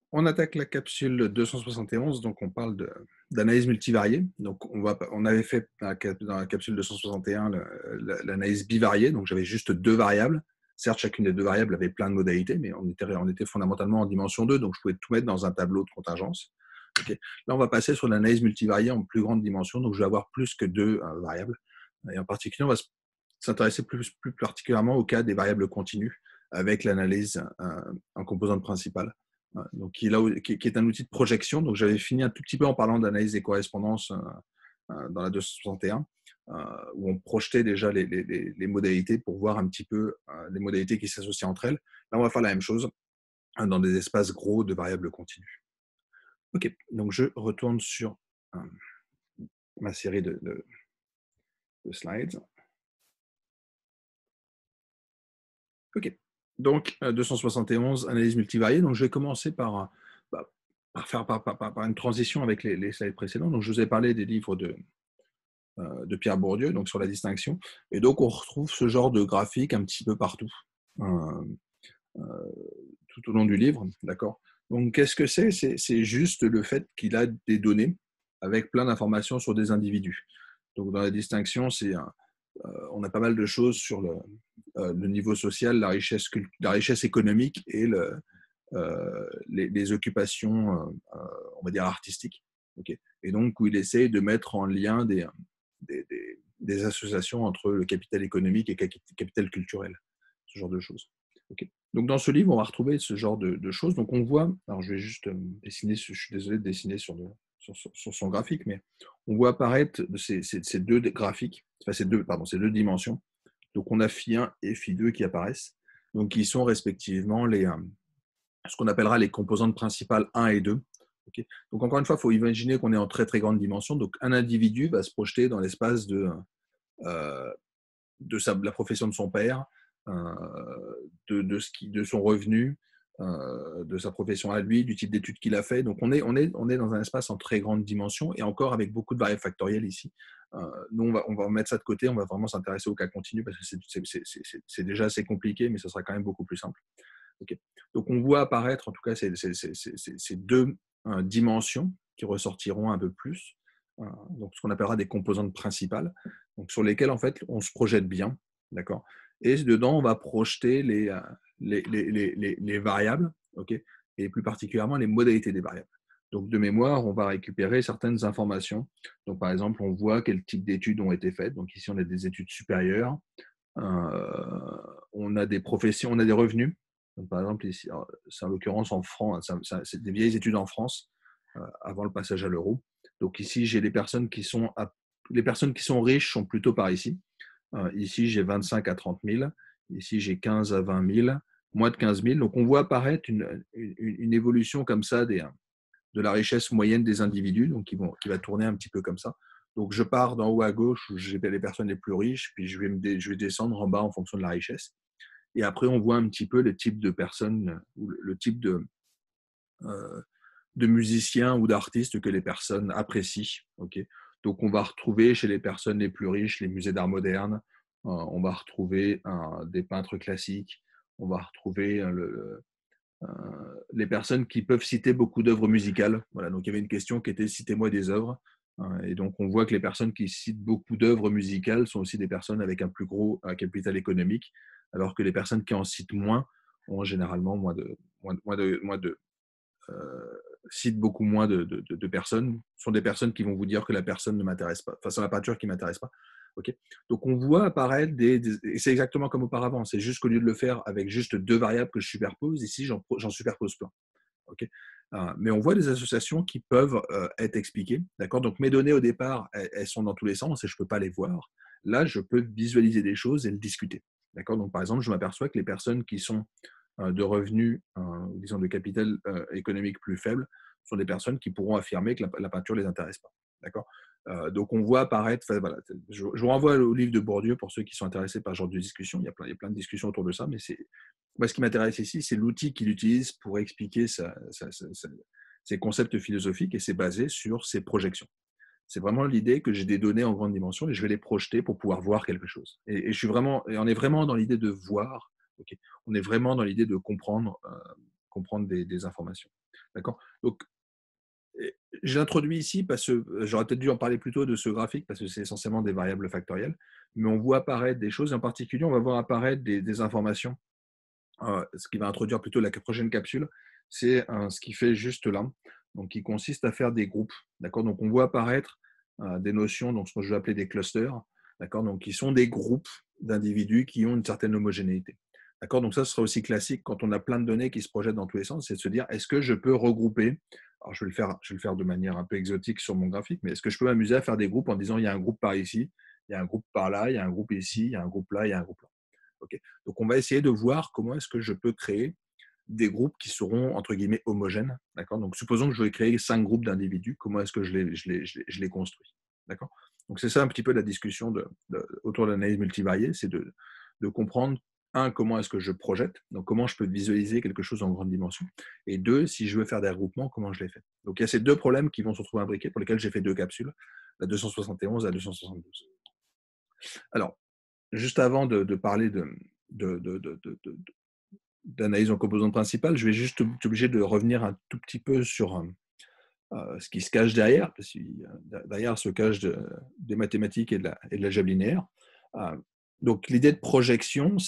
On attaque la capsule 271, donc on parle d'analyse multivariée. Donc on avait fait dans la capsule 261 l'analyse bivariée, donc j'avais juste deux variables. Certes, chacune des deux variables avait plein de modalités, mais on était fondamentalement en dimension 2, donc je pouvais tout mettre dans un tableau de contingence. Okay. Là, on va passer sur l'analyse multivariée en plus grande dimension, donc je vais avoir plus que deux variables. Et en particulier, on va s'intéresser plus particulièrement au cas des variables continues avec l'analyse en composante principale. Donc, qui est un outil de projection. Donc, j'avais fini un tout petit peu en parlant d'analyse des correspondances dans la 261, où on projetait déjà les modalités pour voir un petit peu les modalités qui s'associent entre elles. Là, on va faire la même chose dans des espaces gros de variables continues. OK, donc je retourne sur ma série de slides. OK, donc 271, analyse multivariée. Donc, je vais commencer bah, par une transition avec les slides précédents. Donc, je vous ai parlé des livres de Pierre Bourdieu, donc sur la distinction. Et donc, on retrouve ce genre de graphique un petit peu partout, euh, euh, tout au long du livre. D'accord. Donc, qu'est-ce que c'est? C'est juste le fait qu'il a des données avec plein d'informations sur des individus. Donc, dans la distinction, on a pas mal de choses sur le niveau social, la richesse économique et les occupations, on va dire, artistiques. Okay. Et donc, où il essaye de mettre en lien des associations entre le capital économique et le capital culturel, ce genre de choses. Okay. Donc, dans ce livre, on va retrouver ce genre de choses. Donc, on voit, alors je vais juste dessiner, je suis désolé de dessiner sur son graphique, mais on voit apparaître ces deux graphiques, enfin ces deux dimensions. Donc, on a phi1 et phi2 qui apparaissent, donc qui sont respectivement ce qu'on appellera les composantes principales 1 et 2. Okay. Donc, encore une fois, il faut imaginer qu'on est en très très grande dimension. Donc, un individu va se projeter dans l'espace euh, de la profession de son père, de son revenu, de sa profession à lui, du type d'études qu'il a fait. Donc, on est dans un espace en très grande dimension et encore avec beaucoup de variables factorielles ici. Nous, on va mettre ça de côté, on va vraiment s'intéresser au cas continu parce que c'est déjà assez compliqué, mais ce sera quand même beaucoup plus simple. Okay. Donc, on voit apparaître en tout cas ces deux dimensions qui ressortiront un peu plus, donc ce qu'on appellera des composantes principales, donc sur lesquelles en fait on se projette bien, d'accord. Et dedans, on va projeter les variables, ok, et plus particulièrement les modalités des variables. Donc, de mémoire, on va récupérer certaines informations. Donc, par exemple, on voit quel type d'études ont été faites. Donc, ici, on a des études supérieures. On a des professions, on a des revenus. Donc, par exemple, ici, c'est en l'occurrence en France, c'est des vieilles études en France avant le passage à l'euro. Donc ici, j'ai les personnes qui sont riches sont plutôt par ici. Ici, j'ai 25 à 30 000. Ici, j'ai 15 à 20 000, moins de 15 000. Donc, on voit apparaître une évolution comme ça de la richesse moyenne des individus, donc qui va tourner un petit peu comme ça. Donc, je pars d'en haut à gauche où j'ai les personnes les plus riches, puis je vais descendre en bas en fonction de la richesse. Et après, on voit un petit peu le type de personnes, ou le type euh, de musiciens ou d'artistes que les personnes apprécient. Okay. Donc, on va retrouver chez les personnes les plus riches les musées d'art moderne, on va retrouver des peintres classiques, on va retrouver les personnes qui peuvent citer beaucoup d'œuvres musicales. Voilà, donc il y avait une question qui était citez-moi des œuvres. Et donc on voit que les personnes qui citent beaucoup d'œuvres musicales sont aussi des personnes avec un plus gros capital économique, alors que les personnes qui en citent moins ont généralement citent beaucoup moins de personnes. Ce sont des personnes qui vont vous dire que la personne ne m'intéresse pas, enfin c'est la peinture qui ne m'intéresse pas. Okay. Donc on voit apparaître et c'est exactement comme auparavant, c'est juste qu'au lieu de le faire avec juste deux variables que je superpose, ici j'en superpose plein. Okay. Mais on voit des associations qui peuvent être expliquées. D'accord. Donc mes données au départ, elles sont dans tous les sens et je ne peux pas les voir. Là, je peux visualiser des choses et le discuter. D'accord. Donc par exemple, je m'aperçois que les personnes qui sont de revenus, disons de capital économique plus faible, sont des personnes qui pourront affirmer que la peinture ne les intéresse pas. D'accord. Donc on voit apparaître, voilà, je vous renvoie au livre de Bourdieu pour ceux qui sont intéressés par ce genre de discussion. Il y a plein de discussions autour de ça, mais moi, ce qui m'intéresse ici, c'est l'outil qu'il utilise pour expliquer ses concepts philosophiques et c'est basé sur ses projections. C'est vraiment l'idée que j'ai des données en grande dimension et je vais les projeter pour pouvoir voir quelque chose. Et on est vraiment dans l'idée de voir, okay. On est vraiment dans l'idée de comprendre des informations. D'accord? Donc, je l'introduis ici parce que j'aurais peut-être dû en parler plus tôt de ce graphique parce que c'est essentiellement des variables factorielles, mais on voit apparaître des choses. En particulier, on va voir apparaître des informations. Ce qui va introduire plutôt la prochaine capsule, c'est ce qui fait juste là, donc qui consiste à faire des groupes. D'accord? Donc on voit apparaître des notions, donc ce que je vais appeler des clusters, d'accord? Donc qui sont des groupes d'individus qui ont une certaine homogénéité. D'accord? Donc ça, ce sera aussi classique quand on a plein de données qui se projettent dans tous les sens, c'est de se dire est-ce que je peux regrouper, alors je vais le faire de manière un peu exotique sur mon graphique, mais est-ce que je peux m'amuser à faire des groupes en disant il y a un groupe par ici, il y a un groupe par là, il y a un groupe ici, il y a un groupe là, il y a un groupe là. Ok. Donc, on va essayer de voir comment est-ce que je peux créer des groupes qui seront, entre guillemets, homogènes. D'accord? Donc, supposons que je vais créer 5 groupes d'individus. Comment est-ce que je les construis? D'accord? Donc, c'est ça un petit peu la discussion autour de l'analyse multivariée, c'est de comprendre, un, comment est-ce que je projette, donc comment je peux visualiser quelque chose en grande dimension, et deux, si je veux faire des regroupements, comment je les fais. Donc, il y a ces deux problèmes qui vont se retrouver imbriqués, pour lesquels j'ai fait deux capsules, la 271 et la 272. Alors, juste avant de parler de, de, de, de, de, d'analyse en composantes principales, je vais juste être obligé de revenir un tout petit peu sur ce qui se cache derrière, parce que derrière se cache des mathématiques et de l'algèbre linéaire. Euh, donc l'idée de projection,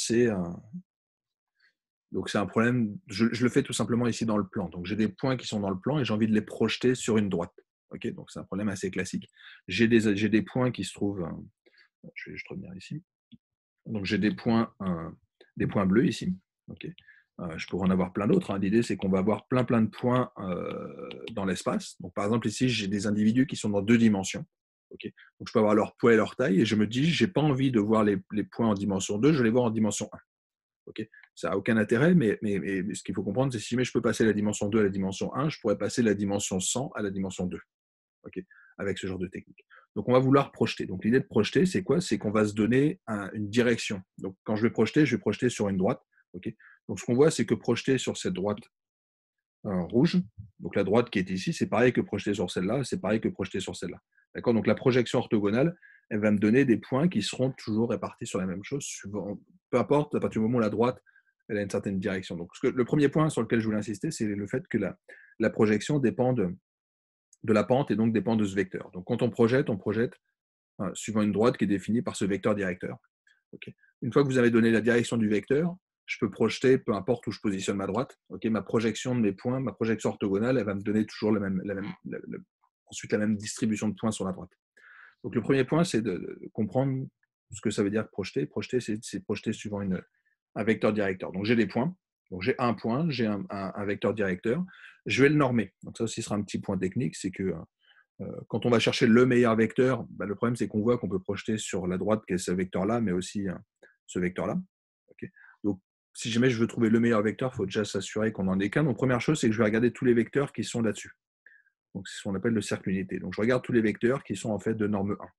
c'est un problème, je le fais tout simplement ici dans le plan. Donc j'ai des points qui sont dans le plan et j'ai envie de les projeter sur une droite. Okay, donc c'est un problème assez classique. J'ai des points qui se trouvent, je vais juste revenir ici. Donc j'ai des points bleus ici. Okay. Je pourrais en avoir plein d'autres. Hein. L'idée, c'est qu'on va avoir plein de points dans l'espace. Donc par exemple, ici, j'ai des individus qui sont dans deux dimensions. Okay. Donc je peux avoir leur poids et leur taille. Et je me dis, je n'ai pas envie de voir les points en dimension 2, je vais les voir en dimension 1. Okay. Ça n'a aucun intérêt, mais ce qu'il faut comprendre, c'est que si je peux passer la dimension 2 à la dimension 1, je pourrais passer la dimension 100 à la dimension 2. Okay, avec ce genre de technique. Donc, on va vouloir projeter. Donc, l'idée de projeter, c'est quoi? C'est qu'on va se donner une direction. Donc, quand je vais projeter sur une droite. Okay, donc, ce qu'on voit, c'est que projeter sur cette droite rouge, donc la droite qui est ici, c'est pareil que projeter sur celle-là, c'est pareil que projeter sur celle-là. D'accord? Donc, la projection orthogonale, elle va me donner des points qui seront toujours répartis sur la même chose, peu importe, à partir du moment où la droite, elle a une certaine direction. Donc, le premier point sur lequel je voulais insister, c'est le fait que la projection dépend de la pente et donc dépend de ce vecteur. Donc quand on projette suivant une droite qui est définie par ce vecteur directeur. Okay. Une fois que vous avez donné la direction du vecteur, je peux projeter, peu importe où je positionne ma droite. Okay. Ma projection de mes points, ma projection orthogonale, elle va me donner toujours ensuite la même distribution de points sur la droite. Donc le premier point, c'est de comprendre ce que ça veut dire projeter. Projeter, c'est projeter suivant un vecteur directeur. Donc j'ai des points. Donc j'ai un point, j'ai un vecteur directeur. Je vais le normer. Donc ça aussi sera un petit point technique, c'est que quand on va chercher le meilleur vecteur, le problème c'est qu'on voit qu'on peut projeter sur la droite qui est ce vecteur-là, mais aussi ce vecteur-là. Okay. Donc si jamais je veux trouver le meilleur vecteur, il faut déjà s'assurer qu'on n'en ait qu'un. Donc première chose, c'est que je vais regarder tous les vecteurs qui sont là-dessus. Donc c'est ce qu'on appelle le cercle unité. Donc je regarde tous les vecteurs qui sont en fait de norme 1.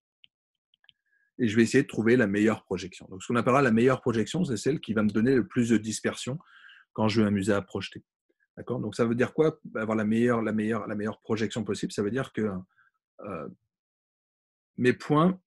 Et je vais essayer de trouver la meilleure projection. Donc, ce qu'on appellera la meilleure projection, c'est celle qui va me donner le plus de dispersion quand je vais m'amuser à projeter. D'accord? Donc, ça veut dire quoi? Avoir la meilleure projection possible, ça veut dire que mes points,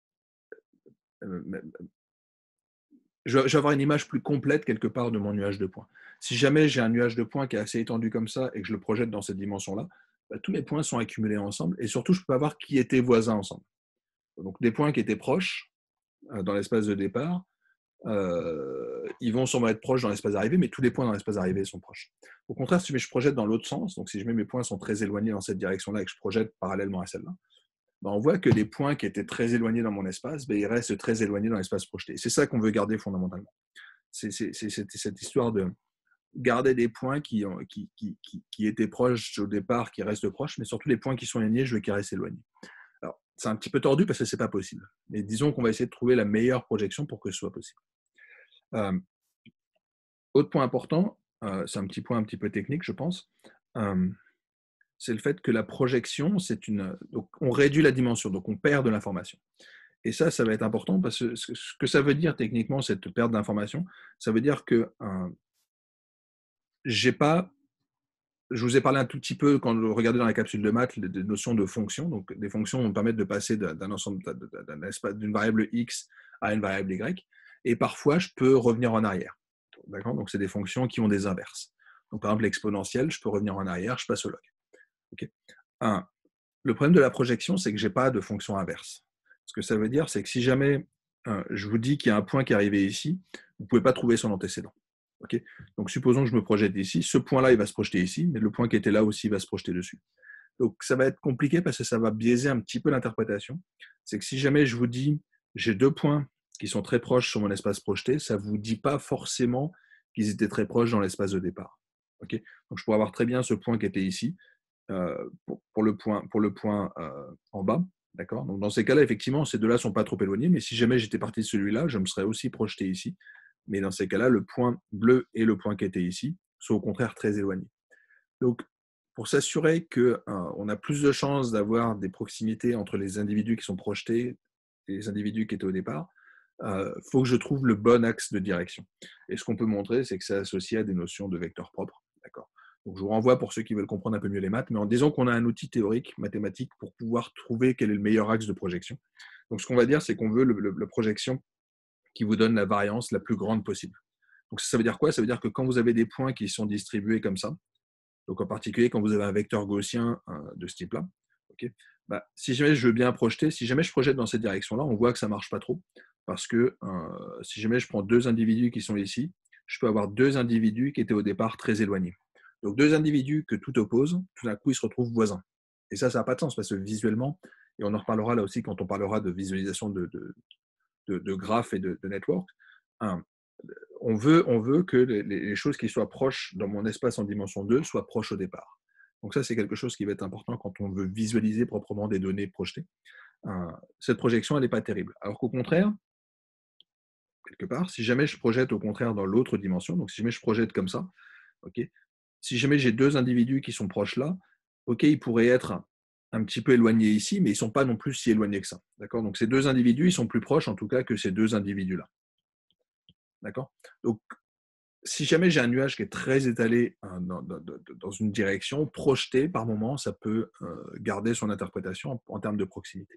je vais avoir une image plus complète quelque part de mon nuage de points. Si jamais j'ai un nuage de points qui est assez étendu comme ça et que je le projette dans cette dimension-là, tous mes points sont accumulés ensemble et surtout, je peux avoir qui étaient voisins ensemble. Donc, des points qui étaient proches dans l'espace de départ, ils vont sûrement être proches dans l'espace d'arrivée, mais tous les points dans l'espace d'arrivée sont proches. Au contraire, si je projette dans l'autre sens, donc si je mets mes points sont très éloignés dans cette direction-là et que je projette parallèlement à celle-là, on voit que les points qui étaient très éloignés dans mon espace, ils restent très éloignés dans l'espace projeté. C'est ça qu'on veut garder fondamentalement. C'est cette histoire de garder des points qui étaient proches au départ, qui restent proches, mais surtout les points qui sont éloignés, je veux qu'ils restent éloignés. Alors, c'est un petit peu tordu parce que ce n'est pas possible. Mais disons qu'on va essayer de trouver la meilleure projection pour que ce soit possible. Autre point important, c'est un petit point un petit peu technique, je pense, c'est le fait que la projection, donc on réduit la dimension, donc on perd de l'information. Et ça va être important parce que ce que ça veut dire techniquement, cette perte d'information, ça veut dire que je vous ai parlé un tout petit peu quand vous regardez dans la capsule de maths des notions de fonctions. Donc des fonctions vont permettre de passer d'une variable x à une variable y. Et parfois, je peux revenir en arrière. D'accord? Donc c'est des fonctions qui ont des inverses. Donc, par exemple, l'exponentielle, je peux revenir en arrière, je passe au log. Okay. Le problème de la projection, c'est que je n'ai pas de fonction inverse. Ce que ça veut dire, c'est que si jamais je vous dis qu'il y a un point qui est arrivé ici, vous ne pouvez pas trouver son antécédent. Okay. Donc, supposons que je me projette ici, ce point-là, il va se projeter ici, mais le point qui était là aussi va se projeter dessus. Donc, ça va être compliqué parce que ça va biaiser un petit peu l'interprétation. C'est que si jamais je vous dis, j'ai deux points qui sont très proches sur mon espace projeté, ça ne vous dit pas forcément qu'ils étaient très proches dans l'espace de départ. Okay. Donc, je pourrais avoir très bien ce point qui était ici, pour le point en bas. D'accord. Donc, dans ces cas-là, effectivement, ces deux-là ne sont pas trop éloignés, mais si jamais j'étais parti de celui-là, je me serais aussi projeté ici. Mais dans ces cas-là, le point bleu et le point qui était ici sont au contraire très éloignés. Donc, pour s'assurer qu'on a plus de chances d'avoir des proximités entre les individus qui sont projetés et les individus qui étaient au départ, faut que je trouve le bon axe de direction. Et ce qu'on peut montrer, c'est que c'est associé à des notions de vecteurs propres. D'accord. Donc, je vous renvoie pour ceux qui veulent comprendre un peu mieux les maths, mais en disant qu'on a un outil théorique, mathématique, pour pouvoir trouver quel est le meilleur axe de projection. Donc, ce qu'on va dire, c'est qu'on veut la projection qui vous donne la variance la plus grande possible. Donc, ça veut dire quoi? Ça veut dire que quand vous avez des points qui sont distribués comme ça, donc en particulier quand vous avez un vecteur gaussien de ce type-là, okay, si jamais je veux bien projeter, si jamais je projette dans cette direction-là, on voit que ça ne marche pas trop. Parce que si jamais je prends deux individus qui sont ici, je peux avoir deux individus qui étaient au départ très éloignés. Donc deux individus que tout oppose, tout d'un coup, ils se retrouvent voisins. Et ça n'a pas de sens parce que visuellement, et on en reparlera là aussi quand on parlera de visualisation de graphes et de networks, on veut que les choses qui soient proches dans mon espace en dimension 2 soient proches au départ. Donc ça, c'est quelque chose qui va être important quand on veut visualiser proprement des données projetées. Cette projection, elle n'est pas terrible. Alors qu'au contraire, quelque part, si jamais je projette au contraire dans l'autre dimension, donc si jamais je projette comme ça, okay, si jamais j'ai deux individus qui sont proches là, ok, ils pourraient être un petit peu éloignés ici, mais ils ne sont pas non plus si éloignés que ça. D'accord. Donc ces deux individus, ils sont plus proches en tout cas que ces deux individus-là. D'accord. Donc si jamais j'ai un nuage qui est très étalé dans une direction, projeté par moment, ça peut garder son interprétation en termes de proximité.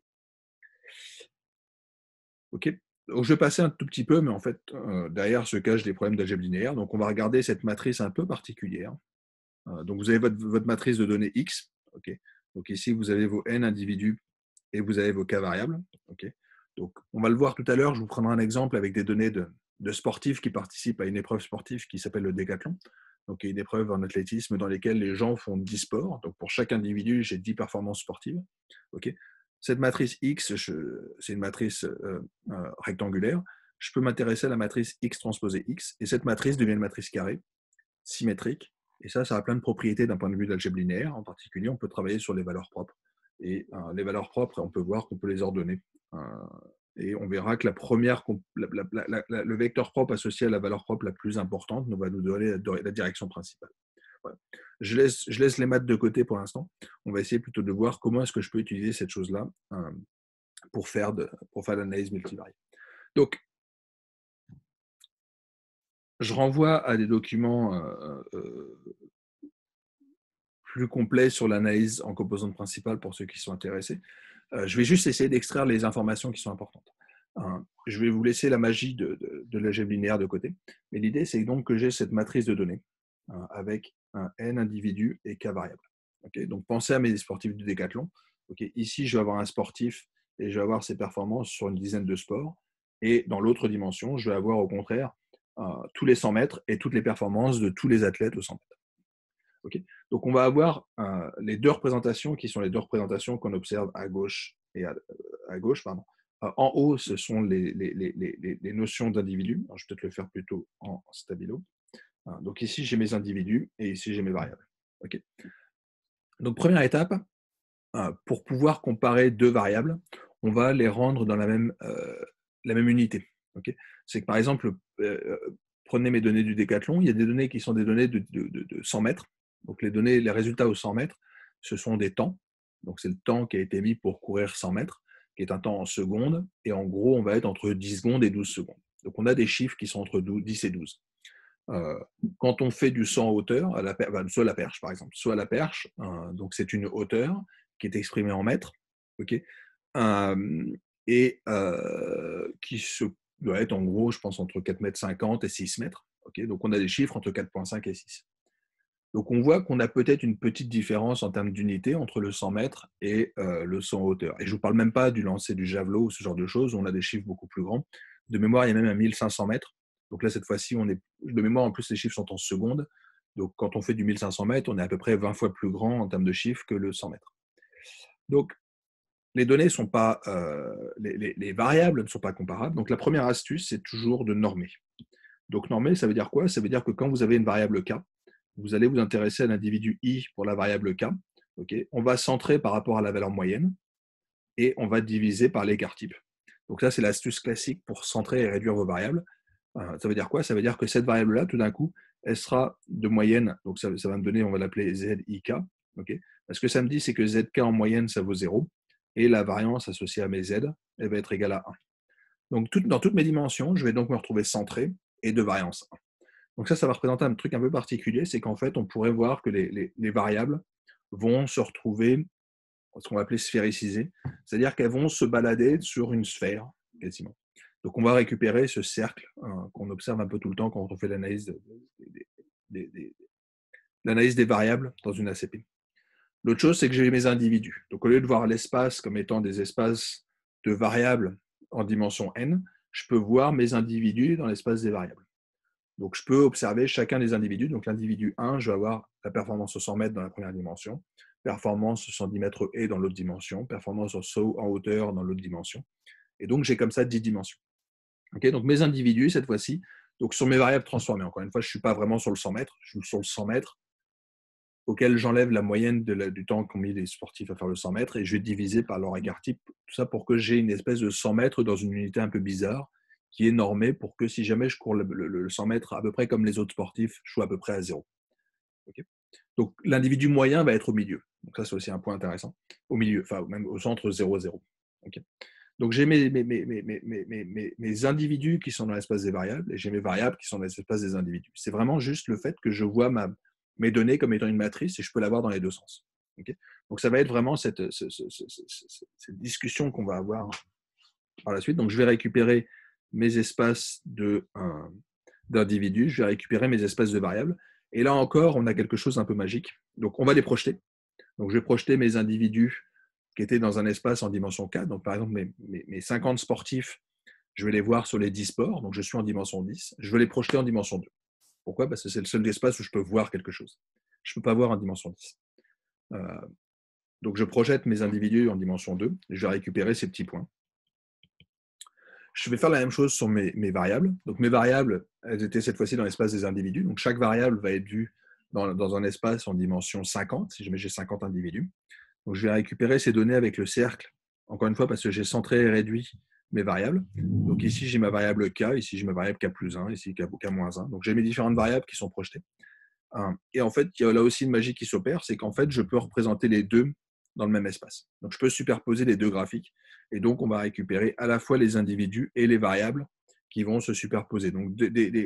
Ok. Donc, je vais passer un tout petit peu, mais en fait, derrière se cachent des problèmes d'algèbre linéaire. Donc, on va regarder cette matrice un peu particulière. Donc, vous avez votre matrice de données X. Okay. Donc, ici, vous avez vos n individus et vous avez vos k variables. Okay. Donc, on va le voir tout à l'heure. Je vous prendrai un exemple avec des données de sportifs qui participent à une épreuve sportive qui s'appelle le décathlon. Donc, il y a une épreuve en athlétisme dans laquelle les gens font 10 sports. Donc, pour chaque individu, j'ai 10 performances sportives. Okay. Cette matrice X, c'est une matrice rectangulaire. Je peux m'intéresser à la matrice X transposée X. Et cette matrice devient une matrice carrée, symétrique. Et ça a plein de propriétés d'un point de vue d'algèbre linéaire. En particulier, on peut travailler sur les valeurs propres. Et les valeurs propres, on peut voir qu'on peut les ordonner. Et on verra que le vecteur propre associé à la valeur propre la plus importante va nous donner la direction principale. Voilà. Je laisse les maths de côté pour l'instant. On va essayer plutôt de voir comment est-ce que je peux utiliser cette chose-là pour faire l'analyse multivariée. Donc, je renvoie à des documents plus complets sur l'analyse en composantes principales pour ceux qui sont intéressés. Je vais juste essayer d'extraire les informations qui sont importantes. Je vais vous laisser la magie de l'algèbre linéaire de côté. Mais l'idée, c'est donc que j'ai cette matrice de données avec un n individus et k variables. Okay, donc, pensez à mes sportifs du décathlon. Okay, ici, je vais avoir un sportif et je vais avoir ses performances sur une dizaine de sports. Et dans l'autre dimension, je vais avoir au contraire tous les 100 mètres et toutes les performances de tous les athlètes aux 100 mètres. Okay, donc, on va avoir les deux représentations qui sont les deux représentations qu'on observe à gauche et à gauche. Pardon. En haut, ce sont les notions d'individus. Je vais peut-être le faire plutôt en stabilo. Donc ici, j'ai mes individus et ici, j'ai mes variables. Okay. Donc, première étape, pour pouvoir comparer deux variables, on va les rendre dans la même unité. Okay. C'est que par exemple, prenez mes données du décathlon, il y a des données qui sont des données de 100 mètres. Donc les résultats aux 100 mètres, ce sont des temps. Donc c'est le temps qui a été mis pour courir 100 mètres, qui est un temps en secondes. Et en gros, on va être entre 10 secondes et 12 secondes. Donc on a des chiffres qui sont entre 10 et 12. Quand on fait du saut en hauteur, soit à la perche par exemple, soit à la perche, donc c'est une hauteur qui est exprimée en mètres, okay, et qui doit être en gros, je pense, entre 4,50 m et 6 mètres. Okay, donc on a des chiffres entre 4,5 et 6. Donc on voit qu'on a peut-être une petite différence en termes d'unité entre le 100 mètres et le saut en hauteur. Et je ne vous parle même pas du lancer du javelot ou ce genre de choses, où on a des chiffres beaucoup plus grands. De mémoire, il y a même un 1500 mètres. Donc là, cette fois-ci, on est de mémoire, en plus, les chiffres sont en secondes. Donc quand on fait du 1500 mètres, on est à peu près 20 fois plus grand en termes de chiffres que le 100 mètres. Donc les données sont pas, les variables ne sont pas comparables. Donc la première astuce, c'est toujours de normer. Donc normer, ça veut dire quoi? Ça veut dire que quand vous avez une variable k, vous allez vous intéresser à l'individu i pour la variable k. Okay, on va centrer par rapport à la valeur moyenne et on va diviser par l'écart type. Donc ça, c'est l'astuce classique pour centrer et réduire vos variables. Ça veut dire quoi? Ça veut dire que cette variable-là, tout d'un coup, elle sera de moyenne. Donc ça va me donner, on va l'appeler ZIK. Okay, ce que ça me dit, c'est que ZK en moyenne, ça vaut 0. Et la variance associée à mes Z, elle va être égale à 1. Donc dans toutes mes dimensions, je vais donc me retrouver centré et de variance 1. Donc ça va représenter un truc un peu particulier, c'est qu'en fait, on pourrait voir que les variables vont se retrouver ce qu'on va appeler sphériciser, c'est-à-dire qu'elles vont se balader sur une sphère, quasiment. Donc on va récupérer ce cercle qu'on observe un peu tout le temps quand on fait l'analyse des variables dans une ACP. L'autre chose, c'est que j'ai mes individus. Donc au lieu de voir l'espace comme étant des espaces de variables en dimension n, je peux voir mes individus dans l'espace des variables. Donc je peux observer chacun des individus. Donc l'individu 1, je vais avoir la performance au 100 mètres dans la première dimension, performance au 110 mètres et dans l'autre dimension, performance au saut en hauteur dans l'autre dimension. Et donc j'ai comme ça 10 dimensions. Okay, donc mes individus, cette fois-ci, donc sur mes variables transformées. Encore une fois, je ne suis pas vraiment sur le 100 mètres, je suis sur le 100 mètres, auquel j'enlève la moyenne du temps qu'ont mis les sportifs à faire le 100 mètres et je vais diviser par leur égard type, tout ça pour que j'ai une espèce de 100 mètres dans une unité un peu bizarre qui est normée pour que si jamais je cours le 100 mètres à peu près comme les autres sportifs, je sois à peu près à 0. Okay, donc l'individu moyen va être au milieu. Donc ça, c'est aussi un point intéressant. Au milieu, enfin même au centre 0,0. Okay, donc j'ai mes individus qui sont dans l'espace des variables et j'ai mes variables qui sont dans l'espace des individus. C'est vraiment juste le fait que je vois mes données comme étant une matrice et je peux l'avoir dans les deux sens. Okay, donc ça va être vraiment cette discussion qu'on va avoir par la suite. Donc je vais récupérer mes espaces d'individus, je vais récupérer mes espaces de variables. Et là encore, on a quelque chose d'un peu magique. Donc on va les projeter. Donc je vais projeter mes individus qui étaient dans un espace en dimension 4. Donc par exemple, mes 50 sportifs, je vais les voir sur les 10 sports. Donc je suis en dimension 10. Je vais les projeter en dimension 2. Pourquoi? Parce que c'est le seul espace où je peux voir quelque chose. Je ne peux pas voir en dimension 10. Donc je projette mes individus en dimension 2. Et je vais récupérer ces petits points. Je vais faire la même chose sur mes variables. Donc mes variables, elles étaient cette fois-ci dans l'espace des individus. Donc chaque variable va être vue dans un espace en dimension 50, si jamais j'ai 50 individus. Donc je vais récupérer ces données avec le cercle, encore une fois parce que j'ai centré et réduit mes variables. Donc ici j'ai ma variable k, ici j'ai ma variable k plus 1, ici k moins 1. Donc j'ai mes différentes variables qui sont projetées. Et en fait, il y a là aussi une magie qui s'opère, c'est qu'en fait, je peux représenter les deux dans le même espace. Donc je peux superposer les deux graphiques. Et donc on va récupérer à la fois les individus et les variables qui vont se superposer. Donc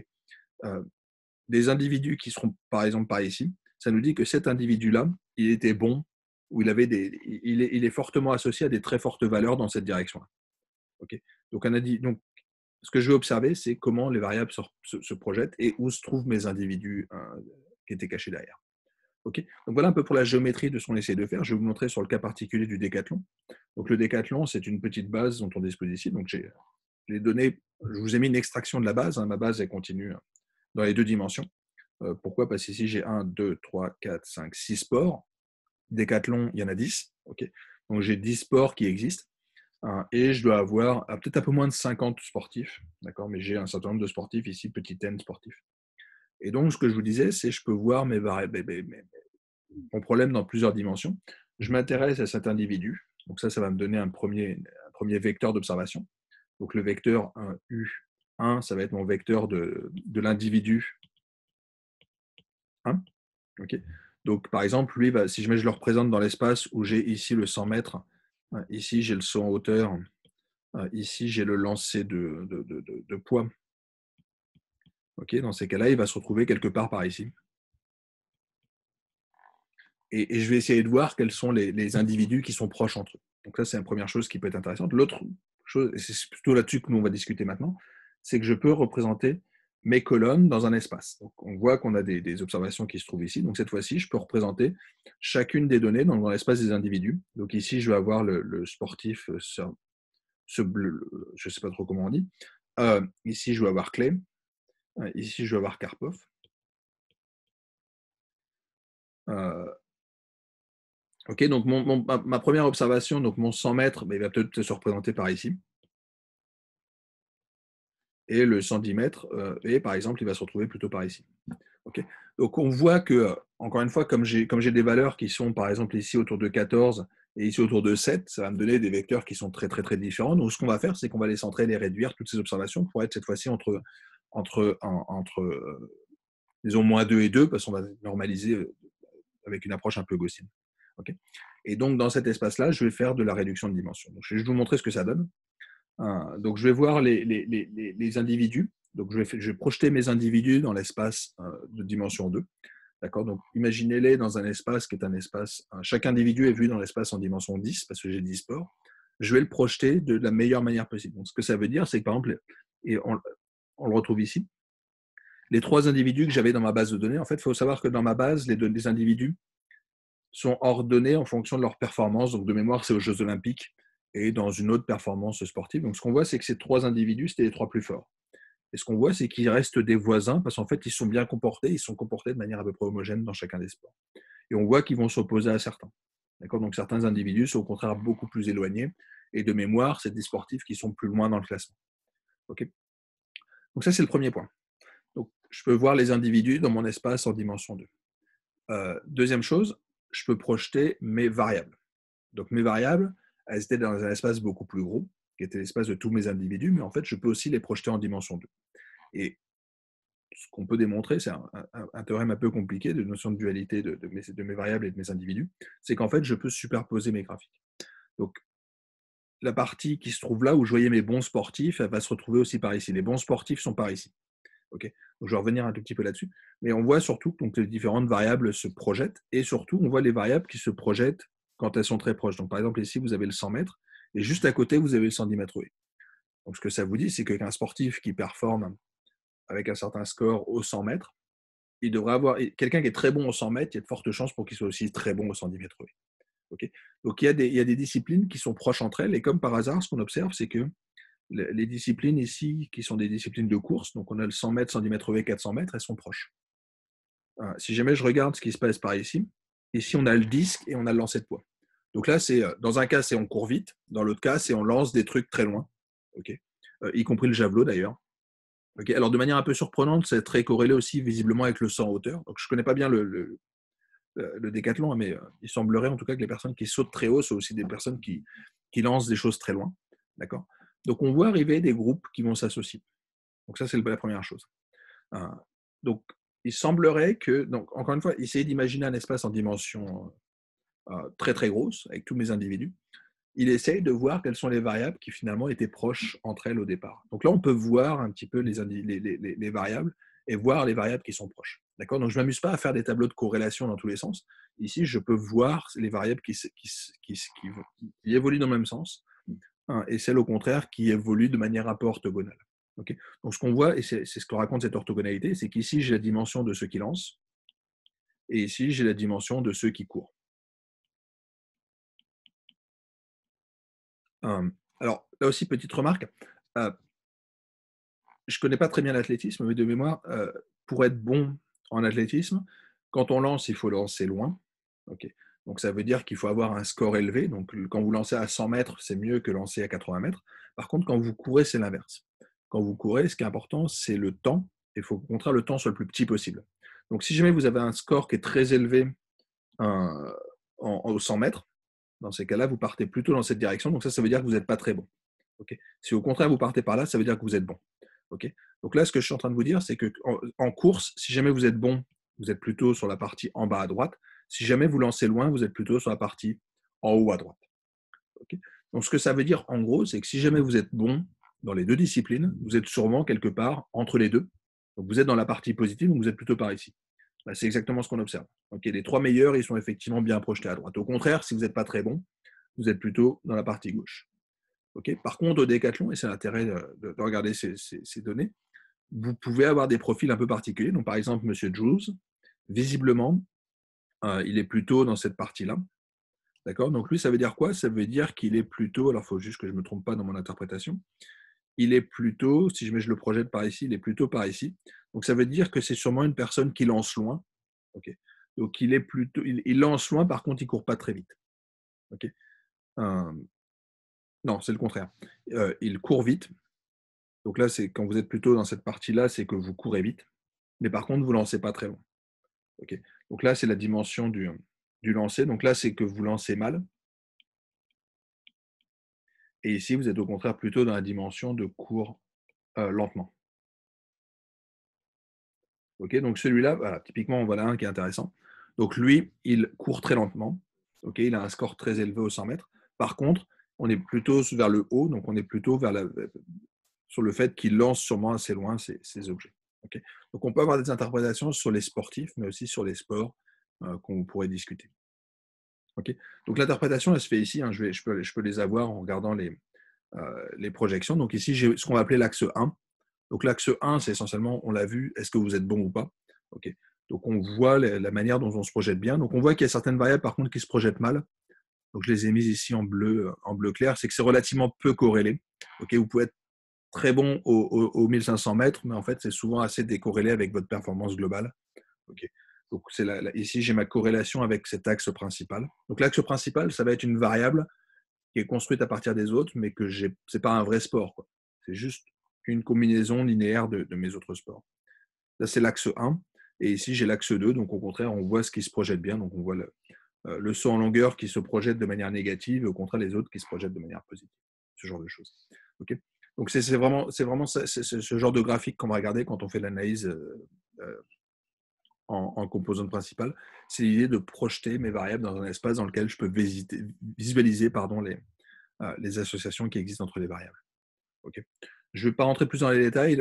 des individus qui seront par exemple par ici, ça nous dit que cet individu-là, il était bon, ou il est fortement associé à des très fortes valeurs dans cette direction-là. Okay, donc ce que je vais observer, c'est comment les variables se projettent et où se trouvent mes individus qui étaient cachés derrière. Okay, donc voilà un peu pour la géométrie de ce qu'on essaie de faire. Je vais vous montrer sur le cas particulier du décathlon. Donc le décathlon, c'est une petite base dont on dispose ici. Donc j'ai les données, je vous ai mis une extraction de la base. Ma base, elle continue dans les deux dimensions. Pourquoi? Parce qu'ici, j'ai 1, 2, 3, 4, 5, 6 sports. Décathlon, il y en a 10. Okay, donc j'ai 10 sports qui existent. Et je dois avoir peut-être un peu moins de 50 sportifs, d'accord, mais j'ai un certain nombre de sportifs ici, petit n sportifs. Et donc, ce que je vous disais, c'est que je peux voir mon problème dans plusieurs dimensions. Je m'intéresse à cet individu, donc ça va me donner un premier vecteur d'observation. Donc le vecteur U1, ça va être mon vecteur de l'individu 1. Okay, donc par exemple, lui, si je le représente dans l'espace où j'ai ici le 100 mètres, ici j'ai le saut en hauteur, ici, j'ai le lancer de poids. Okay, dans ces cas-là, il va se retrouver quelque part par ici. Et je vais essayer de voir quels sont les individus qui sont proches entre eux. Donc ça, c'est la première chose qui peut être intéressante. L'autre chose, et c'est plutôt là-dessus que nous on va discuter maintenant, c'est que je peux représenter mes colonnes dans un espace. Donc, on voit qu'on a des observations qui se trouvent ici. Donc, cette fois-ci, je peux représenter chacune des données dans l'espace des individus. Donc, ici, je vais avoir le sportif, ce bleu, je ne sais pas trop comment on dit. Ici, je vais avoir Clay. Ici, je vais avoir Karpov. Ok, donc ma première observation, donc mon 100 mètres, il va peut-être se représenter par ici. Et le 110 mètres, et par exemple, il va se retrouver plutôt par ici. Okay. Donc on voit que, encore une fois, comme j'ai des valeurs qui sont par exemple ici autour de 14 et ici autour de 7, ça va me donner des vecteurs qui sont très très très différents. Donc ce qu'on va faire, c'est qu'on va les centrer, les réduire, toutes ces observations, pour être cette fois-ci entre disons, -2 et 2, parce qu'on va normaliser avec une approche un peu gaussienne. Okay. Et donc dans cet espace-là, je vais faire de la réduction de dimension. Donc, je vais vous montrer ce que ça donne. Donc je vais voir les individus. Donc je vais projeter mes individus dans l'espace de dimension 2. D'accord. Donc imaginez-les dans un espace qui est un espace. Chaque individu est vu dans l'espace en dimension 10 parce que j'ai 10 sports. Je vais le projeter de la meilleure manière possible. Donc ce que ça veut dire, c'est que par exemple, et on le retrouve ici, les 3 individus que j'avais dans ma base de données, en fait, il faut savoir que dans ma base, les individus sont ordonnés en fonction de leur performance. Donc de mémoire, c'est aux Jeux Olympiques et dans une autre performance sportive. Donc ce qu'on voit, c'est que ces 3 individus, c'était les 3 plus forts. Et ce qu'on voit, c'est qu'ils restent des voisins parce qu'en fait, ils sont bien comportés, ils sont comportés de manière à peu près homogène dans chacun des sports. Et on voit qu'ils vont s'opposer à certains. D'accord. Donc certains individus sont au contraire beaucoup plus éloignés. Et de mémoire, c'est des sportifs qui sont plus loin dans le classement. Okay. Donc ça, c'est le premier point. Donc je peux voir les individus dans mon espace en dimension 2. Deuxième chose, je peux projeter mes variables. Donc mes variables, elles étaient dans un espace beaucoup plus gros, qui était l'espace de tous mes individus, mais en fait, je peux aussi les projeter en dimension 2. Et ce qu'on peut démontrer, c'est un théorème un peu compliqué de notion de dualité de mes variables et de mes individus, c'est qu'en fait, je peux superposer mes graphiques. Donc, la partie qui se trouve là, où je voyais mes bons sportifs, elle va se retrouver aussi par ici. Les bons sportifs sont par ici. Okay. Donc, je vais revenir un tout petit peu là-dessus. Mais on voit surtout que donc, les différentes variables se projettent, et surtout, on voit les variables qui se projettent quand elles sont très proches. Donc, par exemple, ici, vous avez le 100 mètres, et juste à côté, vous avez le 110 mètres. Donc, ce que ça vous dit, c'est qu'un sportif qui performe avec un certain score au 100 mètres, il devrait avoir quelqu'un qui est très bon au 100 mètres, il y a de fortes chances pour qu'il soit aussi très bon au 110 mètres. Okay. Donc, il y a des disciplines qui sont proches entre elles, et comme par hasard, ce qu'on observe, c'est que les disciplines ici, qui sont des disciplines de course, donc on a le 100 mètres, 110 mètres, 400 mètres, elles sont proches. Si jamais je regarde ce qui se passe par ici, on a le disque et on a le lancer de poids. Donc là, dans un cas, c'est on court vite, dans l'autre cas, c'est on lance des trucs très loin, okay. Y compris le javelot d'ailleurs. Okay. Alors de manière un peu surprenante, c'est très corrélé aussi visiblement avec le saut en hauteur. Donc je ne connais pas bien le décathlon, mais il semblerait en tout cas que les personnes qui sautent très haut sont aussi des personnes qui lancent des choses très loin. D'accord. Donc on voit arriver des groupes qui vont s'associer. Donc ça, c'est la première chose. Donc il semblerait que, donc encore une fois, essayez d'imaginer un espace en dimension très très grosse avec tous mes individus. Il essaye de voir quelles sont les variables qui finalement étaient proches entre elles au départ. Donc là, on peut voir un petit peu les variables et voir les variables qui sont proches. D'accord. Donc je ne m'amuse pas à faire des tableaux de corrélation dans tous les sens. Ici, je peux voir les variables qui évoluent dans le même sens, et celles au contraire qui évoluent de manière un peu orthogonale. Okay. Donc ce qu'on voit, et c'est ce que raconte cette orthogonalité, c'est qu'ici j'ai la dimension de ceux qui lancent, et ici j'ai la dimension de ceux qui courent. Alors là aussi, petite remarque, je ne connais pas très bien l'athlétisme, mais de mémoire, pour être bon en athlétisme, quand on lance, il faut lancer loin. Okay. Donc ça veut dire qu'il faut avoir un score élevé. Donc quand vous lancez à 100 mètres, c'est mieux que lancer à 80 mètres. Par contre, quand vous courez, c'est l'inverse. Quand vous courez, ce qui est important, c'est le temps. Il faut au contraire le temps soit le plus petit possible. Donc si jamais vous avez un score qui est très élevé au 100 mètres, dans ces cas-là, vous partez plutôt dans cette direction. Donc ça veut dire que vous n'êtes pas très bon. Okay. Si au contraire vous partez par là, ça veut dire que vous êtes bon. Okay. Donc là, ce que je suis en train de vous dire, c'est qu'en course, si jamais vous êtes bon, vous êtes plutôt sur la partie en bas à droite. Si jamais vous lancez loin, vous êtes plutôt sur la partie en haut à droite. Okay. Donc ce que ça veut dire en gros, c'est que si jamais vous êtes bon dans les deux disciplines, vous êtes sûrement quelque part entre les deux. Donc vous êtes dans la partie positive, donc vous êtes plutôt par ici. Bah, c'est exactement ce qu'on observe. Okay. Les 3 meilleurs, ils sont effectivement bien projetés à droite. Au contraire, si vous n'êtes pas très bon, vous êtes plutôt dans la partie gauche. Okay. Par contre, au décathlon, et c'est l'intérêt de regarder ces données, vous pouvez avoir des profils un peu particuliers. Donc, par exemple, Monsieur Jules, visiblement, il est plutôt dans cette partie-là. D'accord? Donc lui, ça veut dire quoi? Ça veut dire qu'il est plutôt, alors il faut juste que je ne me trompe pas dans mon interprétation, il est plutôt, si je le projette par ici, il est plutôt par ici. Donc ça veut dire que c'est sûrement une personne qui lance loin. Ok. Donc il est plutôt, il lance loin, par contre, il ne court pas très vite. Ok. Euh, non, c'est le contraire. Il court vite. Donc là, c'est quand vous êtes plutôt dans cette partie-là, c'est que vous courez vite. Mais par contre, vous ne lancez pas très loin. Ok. Donc là, c'est la dimension du lancer. Donc là, c'est que vous lancez mal. Et ici, vous êtes au contraire plutôt dans la dimension de cours lentement. Ok, donc celui-là, voilà, typiquement, voilà un qui est intéressant. Donc lui, il court très lentement. Ok, il a un score très élevé au 100 mètres. Par contre, on est plutôt vers le haut, donc on est plutôt sur le fait qu'il lance sûrement assez loin ses objets. Ok, donc on peut avoir des interprétations sur les sportifs, mais aussi sur les sports qu'on pourrait discuter. Ok, donc l'interprétation, elle se fait ici. Hein, je peux les avoir en regardant les projections. Donc ici, j'ai ce qu'on va appeler l'axe 1. Donc l'axe 1, c'est essentiellement, on l'a vu, est-ce que vous êtes bon ou pas? Ok. Donc on voit la manière dont on se projette bien. Donc on voit qu'il y a certaines variables par contre qui se projettent mal. Donc je les ai mises ici en bleu clair. C'est que c'est relativement peu corrélé. Ok, vous pouvez être très bon au 1500 mètres, mais en fait c'est souvent assez décorrélé avec votre performance globale. Ok. Donc ici j'ai ma corrélation avec cet axe principal. Donc l'axe principal, ça va être une variable qui est construite à partir des autres, mais que c'est pas un vrai sport, quoi. C'est juste une combinaison linéaire de mes autres sports. Là, c'est l'axe 1. Et ici, j'ai l'axe 2. Donc, au contraire, on voit ce qui se projette bien. Donc, on voit le saut en longueur qui se projette de manière négative et au contraire, les autres qui se projettent de manière positive. Ce genre de choses. Okay, donc, c'est vraiment ce genre de graphique qu'on va regarder quand on fait l'analyse en composante principale. C'est l'idée de projeter mes variables dans un espace dans lequel je peux visualiser les associations qui existent entre les variables. Okay. Je ne vais pas rentrer plus dans les détails.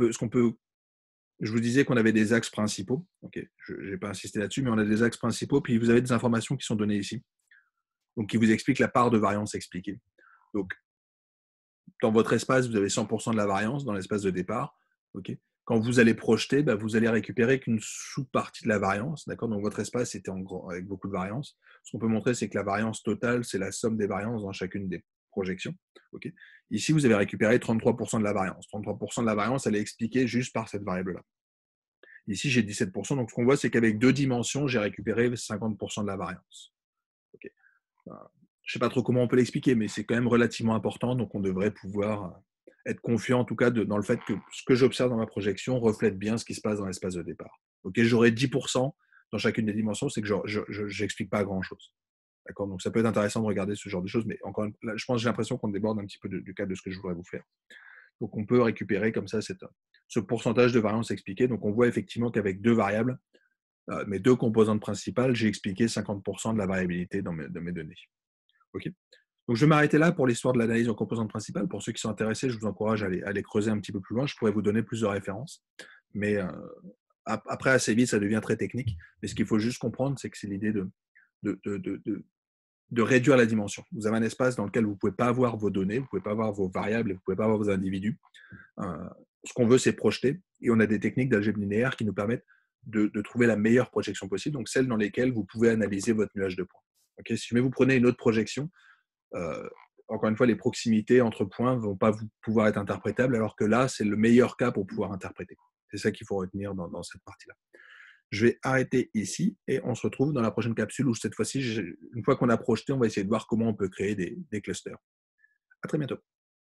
Je vous disais qu'on avait des axes principaux. Okay. Je n'ai pas insisté là-dessus, mais on a des axes principaux. Puis vous avez des informations qui sont données ici, donc qui vous expliquent la part de variance expliquée. Donc, dans votre espace, vous avez 100% de la variance dans l'espace de départ. Okay. Quand vous allez projeter, vous allez récupérer qu'une sous-partie de la variance. Donc, votre espace était avec beaucoup de variance. Ce qu'on peut montrer, c'est que la variance totale, c'est la somme des variances dans chacune des projections. Okay. Ici, vous avez récupéré 33% de la variance. 33% de la variance, elle est expliquée juste par cette variable-là. Ici, j'ai 17%. Donc, ce qu'on voit, c'est qu'avec 2 dimensions, j'ai récupéré 50% de la variance. Okay. Je ne sais pas trop comment on peut l'expliquer, mais c'est quand même relativement important. Donc, on devrait pouvoir être confiant, en tout cas, dans le fait que ce que j'observe dans ma projection reflète bien ce qui se passe dans l'espace de départ. Okay, j'aurai 10% dans chacune des dimensions, c'est que je n'explique pas grand-chose. D'accord, donc ça peut être intéressant de regarder ce genre de choses, mais encore là, je pense que j'ai l'impression qu'on déborde un petit peu du cadre de ce que je voudrais vous faire. Donc on peut récupérer comme ça ce pourcentage de variance expliqué. Donc on voit effectivement qu'avec deux variables, mes deux composantes principales, j'ai expliqué 50% de la variabilité de mes données. Okay, donc je vais m'arrêter là pour l'histoire de l'analyse en composantes principales. Pour ceux qui sont intéressés, je vous encourage à aller creuser un petit peu plus loin. Je pourrais vous donner plus de références. Mais après, assez vite, ça devient très technique. Mais ce qu'il faut juste comprendre, c'est que c'est l'idée de réduire la dimension. Vous avez un espace dans lequel vous ne pouvez pas avoir vos données, vous ne pouvez pas avoir vos variables, vous ne pouvez pas avoir vos individus. Ce qu'on veut, c'est projeter. Et on a des techniques d'algèbre linéaire qui nous permettent de trouver la meilleure projection possible, donc celle dans lesquelles vous pouvez analyser votre nuage de points. Okay, si jamais vous prenez une autre projection, encore une fois, les proximités entre points ne vont pas pouvoir être interprétables, alors que là, c'est le meilleur cas pour pouvoir interpréter. C'est ça qu'il faut retenir dans cette partie-là. Je vais arrêter ici et on se retrouve dans la prochaine capsule où cette fois-ci, une fois qu'on a projeté, on va essayer de voir comment on peut créer des clusters. À très bientôt.